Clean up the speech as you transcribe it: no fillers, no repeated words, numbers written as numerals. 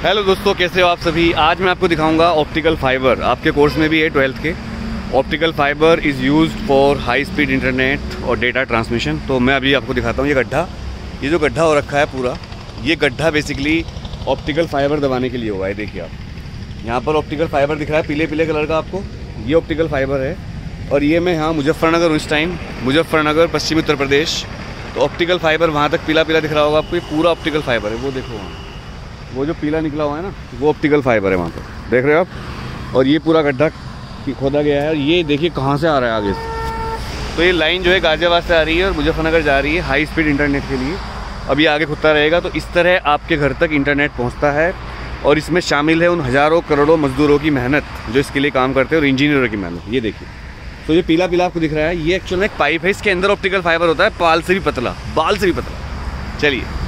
Hello दोस्तों, कैसे हो आप सभी। आज मैं आपको दिखाऊंगा ऑप्टिकल फाइबर। आपके कोर्स में भी है 12th के। Optical fibre is used for high speed internet और डेटा ट्रांसमिशन। तो मैं अभी आपको दिखाता हूँ ये जो गड्ढा हो रखा है पूरा, ये गड्ढा बेसिकली ऑप्टिकल फाइबर दबाने के लिए हुआ है। देखिए आप यहाँ पर ऑप्टिकल फाइबर दिख रहा है पीले पीले कलर का आपको, ये ऑप्टिकल फाइबर है। और ये मैं यहाँ मुजफ्फरनगर हूँ इस टाइम, मुजफ्फरनगर पश्चिमी उत्तर प्रदेश। तो ऑप्टिकल फाइबर वहाँ तक पीला पीला दिख रहा होगा आपको, ये पूरा ऑप्टिकल फाइबर है। वो देखो वहाँ, वो जो पीला निकला हुआ है ना, वो ऑप्टिकल फाइबर है वहाँ पर, देख रहे हो आप। और ये पूरा गड्ढा खोदा गया है और ये देखिए कहाँ से आ रहा है आगे से। तो ये लाइन जो है गाजियाबाद से आ रही है और मुजफ्फरनगर जा रही है हाई स्पीड इंटरनेट के लिए। अभी आगे खुदता रहेगा। तो इस तरह आपके घर तक इंटरनेट पहुँचता है और इसमें शामिल है उन हज़ारों करोड़ों मजदूरों की मेहनत जो इसके लिए काम करते हैं और इंजीनियरों की मेहनत। ये देखिए, तो ये पीला पीला आपको दिख रहा है, ये एक्चुअल में एक पाइप है, इसके अंदर ऑप्टिकल फाइबर होता है, बाल से भी पतला। चलिए